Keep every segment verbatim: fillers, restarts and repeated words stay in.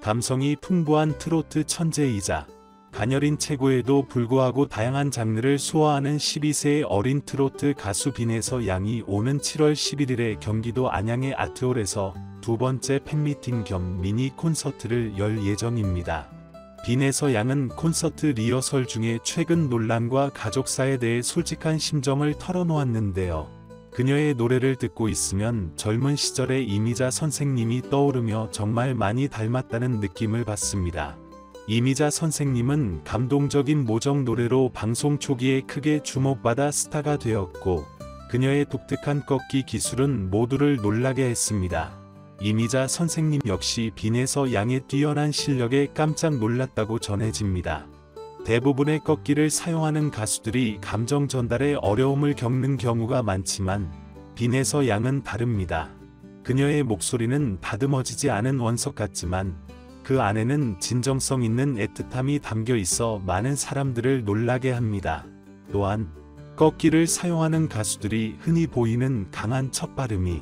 감성이 풍부한 트로트 천재이자 가녀린 체구에도 불구하고 다양한 장르를 소화하는 십이 세의 어린 트로트 가수 빈에서 양이 오는 칠월 십일일에 경기도 안양의 아트홀에서 두 번째 팬미팅 겸 미니 콘서트를 열 예정입니다. 빈에서 양은 콘서트 리허설 중에 최근 논란과 가족사에 대해 솔직한 심정을 털어놓았는데요. 그녀의 노래를 듣고 있으면 젊은 시절의 이미자 선생님이 떠오르며 정말 많이 닮았다는 느낌을 받습니다. 이미자 선생님은 감동적인 모정 노래로 방송 초기에 크게 주목받아 스타가 되었고, 그녀의 독특한 꺾기 기술은 모두를 놀라게 했습니다. 이미자 선생님 역시 빈에서 양의 뛰어난 실력에 깜짝 놀랐다고 전해집니다. 대부분의 꺾기를 사용하는 가수들이 감정 전달에 어려움을 겪는 경우가 많지만 빈에서 양은 다릅니다. 그녀의 목소리는 다듬어지지 않은 원석 같지만 그 안에는 진정성 있는 애틋함이 담겨 있어 많은 사람들을 놀라게 합니다. 또한 꺾기를 사용하는 가수들이 흔히 보이는 강한 첫발음이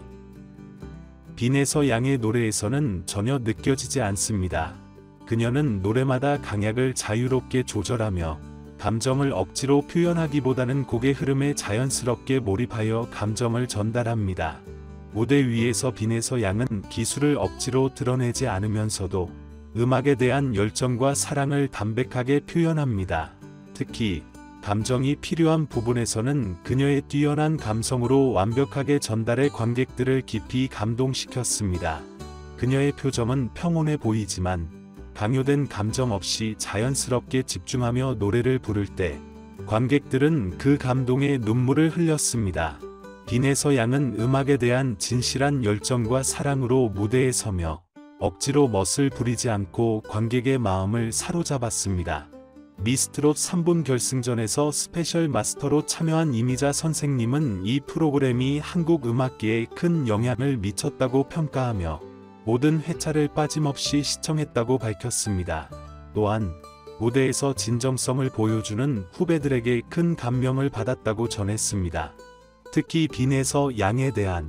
빈에서 양의 노래에서는 전혀 느껴지지 않습니다. 그녀는 노래마다 강약을 자유롭게 조절하며 감정을 억지로 표현하기보다는 곡의 흐름에 자연스럽게 몰입하여 감정을 전달합니다. 무대 위에서 빈에서 양은 기술을 억지로 드러내지 않으면서도 음악에 대한 열정과 사랑을 담백하게 표현합니다. 특히 감정이 필요한 부분에서는 그녀의 뛰어난 감성으로 완벽하게 전달해 관객들을 깊이 감동시켰습니다. 그녀의 표정은 평온해 보이지만 강요된 감정 없이 자연스럽게 집중하며 노래를 부를 때 관객들은 그 감동에 눈물을 흘렸습니다. 빈에서 양은 음악에 대한 진실한 열정과 사랑으로 무대에 서며 억지로 멋을 부리지 않고 관객의 마음을 사로잡았습니다. 미스트롯 삼 분 결승전에서 스페셜 마스터로 참여한 이미자 선생님은 이 프로그램이 한국 음악계에 큰 영향을 미쳤다고 평가하며 모든 회차를 빠짐없이 시청했다고 밝혔습니다. 또한 무대에서 진정성을 보여주는 후배들에게 큰 감명을 받았다고 전했습니다. 특히 빈에서 양에 대한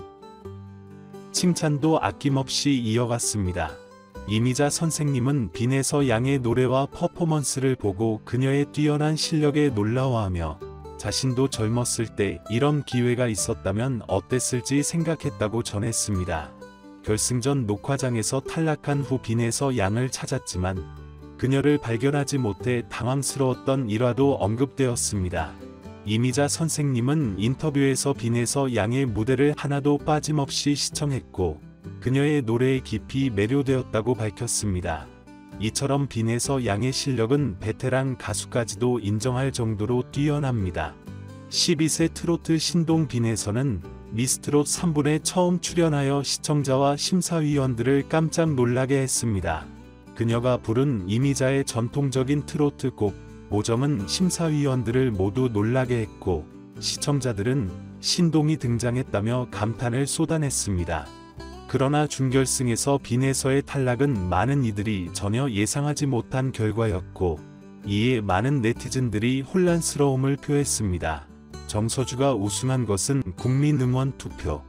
칭찬도 아낌없이 이어갔습니다. 이미자 선생님은 빈에서 양의 노래와 퍼포먼스를 보고 그녀의 뛰어난 실력에 놀라워하며 자신도 젊었을 때 이런 기회가 있었다면 어땠을지 생각했다고 전했습니다. 결승전 녹화장에서 탈락한 후 빈에서 양을 찾았지만 그녀를 발견하지 못해 당황스러웠던 일화도 언급되었습니다. 이미자 선생님은 인터뷰에서 빈에서 양의 무대를 하나도 빠짐없이 시청했고 그녀의 노래에 깊이 매료되었다고 밝혔습니다. 이처럼 빈에서 양의 실력은 베테랑 가수까지도 인정할 정도로 뛰어납니다. 십이 세 트로트 신동 빈에서는 미스트롯 삼 분에 처음 출연하여 시청자와 심사위원들을 깜짝 놀라게 했습니다. 그녀가 부른 이미자의 전통적인 트로트 곡 모정은 심사위원들을 모두 놀라게 했고 시청자들은 신동이 등장했다며 감탄을 쏟아냈습니다. 그러나 준결승에서 빈에서의 탈락은 많은 이들이 전혀 예상하지 못한 결과였고 이에 많은 네티즌들이 혼란스러움을 표했습니다. 정서주가 우승한 것은 국민응원 투표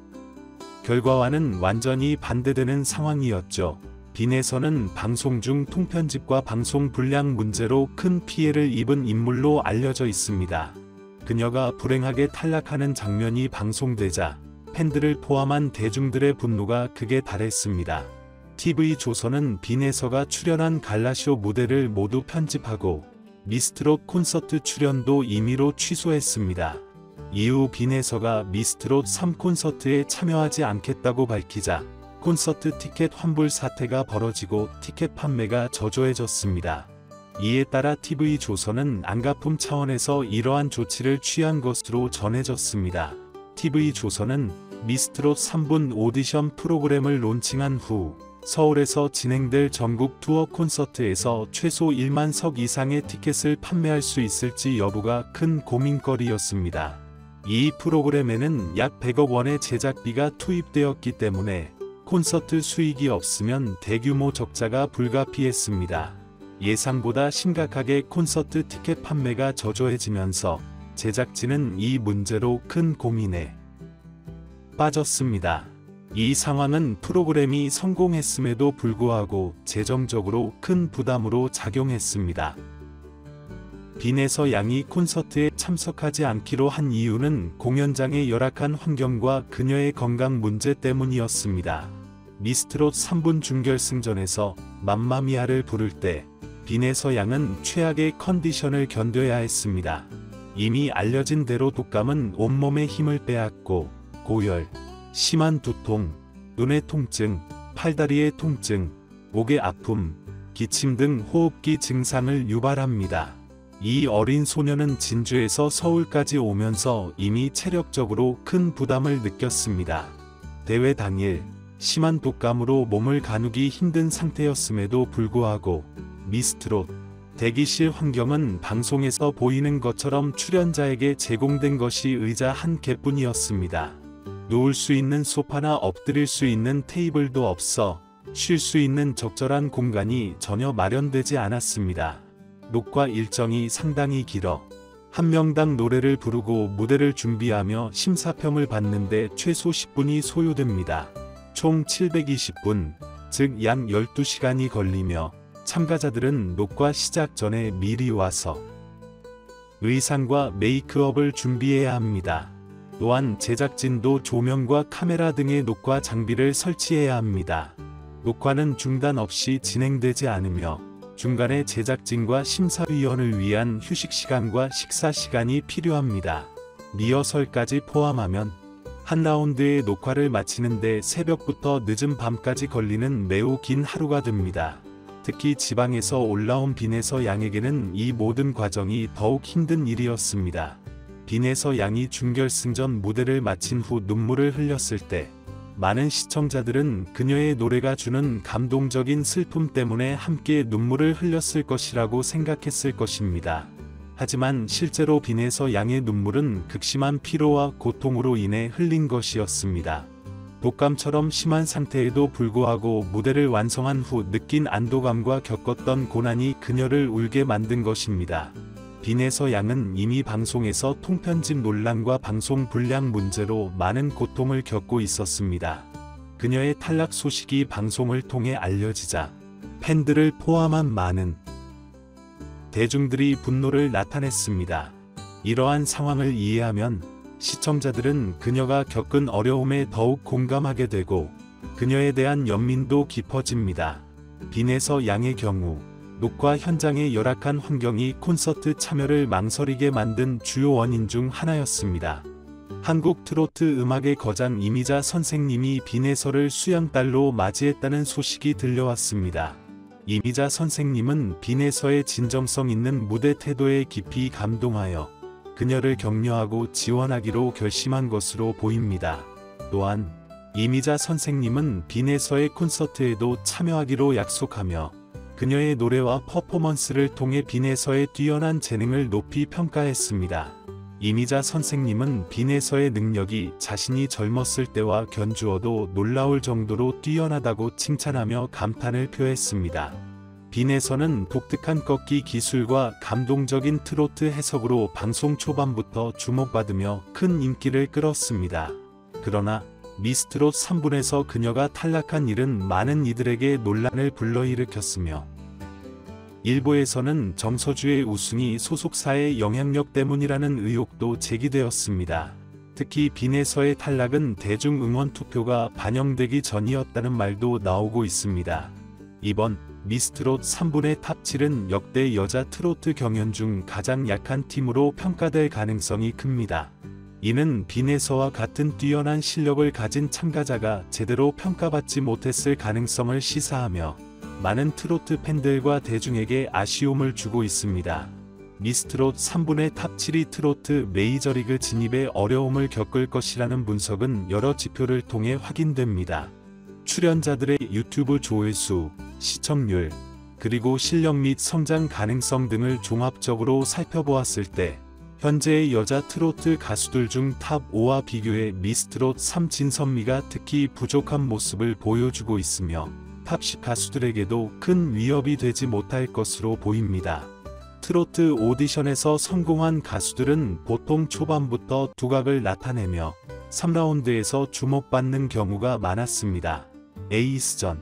결과와는 완전히 반대되는 상황이었죠. 빈에서는 방송 중 통편집과 방송 분량 문제로 큰 피해를 입은 인물로 알려져 있습니다. 그녀가 불행하게 탈락하는 장면이 방송되자 팬들을 포함한 대중들의 분노가 극에 달했습니다. 티비조선은 빈에서가 출연한 갈라쇼 무대를 모두 편집하고 미스트롯 콘서트 출연도 임의로 취소했습니다. 이후 빈에서가 미스트롯 삼 콘서트에 참여하지 않겠다고 밝히자 콘서트 티켓 환불 사태가 벌어지고 티켓 판매가 저조해졌습니다. 이에 따라 티비조선은 안가품 차원에서 이러한 조치를 취한 것으로 전해졌습니다. 티비조선은 미스트롯 삼 분 오디션 프로그램을 론칭한 후 서울에서 진행될 전국 투어 콘서트에서 최소 일만 석 이상의 티켓을 판매할 수 있을지 여부가 큰 고민거리였습니다. 이 프로그램에는 약 백억 원의 제작비가 투입되었기 때문에 콘서트 수익이 없으면 대규모 적자가 불가피했습니다. 예상보다 심각하게 콘서트 티켓 판매가 저조해지면서 제작진은 이 문제로 큰 고민에 빠졌습니다. 이 상황은 프로그램이 성공했음에도 불구하고 재정적으로 큰 부담으로 작용했습니다. 빈에서 양이 콘서트에 참석하지 않기로 한 이유는 공연장의 열악한 환경과 그녀의 건강 문제 때문이었습니다. 미스트롯 삼 분 준결승전에서 맘마미아를 부를 때 빈에서 양은 최악의 컨디션을 견뎌야 했습니다. 이미 알려진 대로 독감은 온몸에 힘을 빼앗고 고열, 심한 두통, 눈의 통증, 팔다리의 통증, 목의 아픔, 기침 등 호흡기 증상을 유발합니다. 이 어린 소녀는 진주에서 서울까지 오면서 이미 체력적으로 큰 부담을 느꼈습니다. 대회 당일 심한 독감으로 몸을 가누기 힘든 상태였음에도 불구하고 미스트롯 대기실 환경은 방송에서 보이는 것처럼 출연자에게 제공된 것이 의자 한 개뿐이었습니다. 누울 수 있는 소파나 엎드릴 수 있는 테이블도 없어 쉴 수 있는 적절한 공간이 전혀 마련되지 않았습니다. 녹화 일정이 상당히 길어 한 명당 노래를 부르고 무대를 준비하며 심사평을 받는데 최소 십 분이 소요됩니다. 총 칠백이십 분, 즉 약 열두 시간이 걸리며 참가자들은 녹화 시작 전에 미리 와서 의상과 메이크업을 준비해야 합니다. 또한 제작진도 조명과 카메라 등의 녹화 장비를 설치해야 합니다. 녹화는 중단 없이 진행되지 않으며 중간에 제작진과 심사위원을 위한 휴식 시간과 식사 시간이 필요합니다. 리허설까지 포함하면 한 라운드의 녹화를 마치는데 새벽부터 늦은 밤까지 걸리는 매우 긴 하루가 됩니다. 특히 지방에서 올라온 빈에서 양에게는 이 모든 과정이 더욱 힘든 일이었습니다. 빈에서 양이 준결승전 무대를 마친 후 눈물을 흘렸을 때 많은 시청자들은 그녀의 노래가 주는 감동적인 슬픔 때문에 함께 눈물을 흘렸을 것이라고 생각했을 것입니다. 하지만 실제로 빈에서 양의 눈물은 극심한 피로와 고통으로 인해 흘린 것이었습니다. 독감처럼 심한 상태에도 불구하고 무대를 완성한 후 느낀 안도감과 겪었던 고난이 그녀를 울게 만든 것입니다. 빈에서 양은 이미 방송에서 통편집 논란과 방송 불량 문제로 많은 고통을 겪고 있었습니다. 그녀의 탈락 소식이 방송을 통해 알려지자 팬들을 포함한 많은 대중들이 분노를 나타냈습니다. 이러한 상황을 이해하면 시청자들은 그녀가 겪은 어려움에 더욱 공감하게 되고 그녀에 대한 연민도 깊어집니다. 빈에서 양의 경우 녹화 현장의 열악한 환경이 콘서트 참여를 망설이게 만든 주요 원인 중 하나였습니다. 한국 트로트 음악의 거장 이미자 선생님이 빈에서를 수양딸로 맞이했다는 소식이 들려왔습니다. 이미자 선생님은 빈에서의 진정성 있는 무대 태도에 깊이 감동하여 그녀를 격려하고 지원하기로 결심한 것으로 보입니다. 또한 이미자 선생님은 빈에서의 콘서트에도 참여하기로 약속하며 그녀의 노래와 퍼포먼스를 통해 빈에서의 뛰어난 재능을 높이 평가했습니다. 이미자 선생님은 빈에서의 능력이 자신이 젊었을 때와 견주어도 놀라울 정도로 뛰어나다고 칭찬하며 감탄을 표했습니다. 빈에서는 독특한 꺾기 기술과 감동적인 트로트 해석으로 방송 초반부터 주목받으며 큰 인기를 끌었습니다. 그러나 미스트롯 삼 분에서 그녀가 탈락한 일은 많은 이들에게 논란을 불러일으켰으며 일부에서는 정서주의 우승이 소속사의 영향력 때문이라는 의혹도 제기되었습니다. 특히 빈에서의 탈락은 대중 응원 투표가 반영되기 전이었다는 말도 나오고 있습니다. 이번 미스트롯 삼 분의 탑 칠은 역대 여자 트로트 경연 중 가장 약한 팀으로 평가될 가능성이 큽니다. 이는 빈에서와 같은 뛰어난 실력을 가진 참가자가 제대로 평가받지 못했을 가능성을 시사하며 많은 트로트 팬들과 대중에게 아쉬움을 주고 있습니다. 미스트롯 삼 분의 탑 칠이 트로트 메이저리그 진입에 어려움을 겪을 것이라는 분석은 여러 지표를 통해 확인됩니다. 출연자들의 유튜브 조회수, 시청률, 그리고 실력 및 성장 가능성 등을 종합적으로 살펴보았을 때 현재의 여자 트로트 가수들 중 탑 오와 비교해 미스트롯 삼 진선미가 특히 부족한 모습을 보여주고 있으며 탑 십 가수들에게도 큰 위협이 되지 못할 것으로 보입니다. 트로트 오디션에서 성공한 가수들은 보통 초반부터 두각을 나타내며 삼 라운드에서 주목받는 경우가 많았습니다. 에이스전,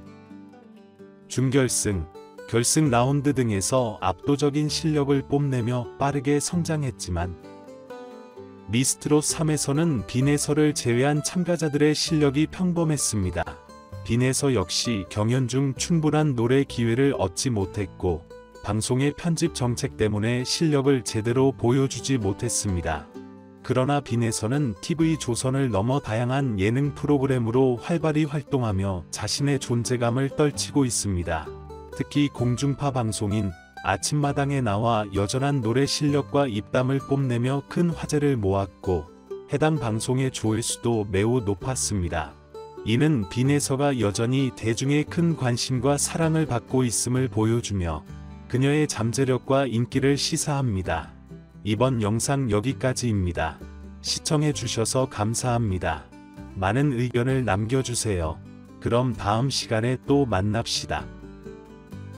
준결승, 결승 라운드 등에서 압도적인 실력을 뽐내며 빠르게 성장했지만 미스트롯 삼에서는 빈에서를 제외한 참가자들의 실력이 평범했습니다. 빈에서 역시 경연 중 충분한 노래 기회를 얻지 못했고 방송의 편집 정책 때문에 실력을 제대로 보여주지 못했습니다. 그러나 빈에서는 티비 조선을 넘어 다양한 예능 프로그램으로 활발히 활동하며 자신의 존재감을 떨치고 있습니다. 특히 공중파 방송인 아침마당에 나와 여전한 노래 실력과 입담을 뽐내며 큰 화제를 모았고 해당 방송의 조회수도 매우 높았습니다. 이는 빈에서가 여전히 대중의 큰 관심과 사랑을 받고 있음을 보여주며 그녀의 잠재력과 인기를 시사합니다. 이번 영상 여기까지입니다. 시청해주셔서 감사합니다. 많은 의견을 남겨주세요. 그럼 다음 시간에 또 만납시다.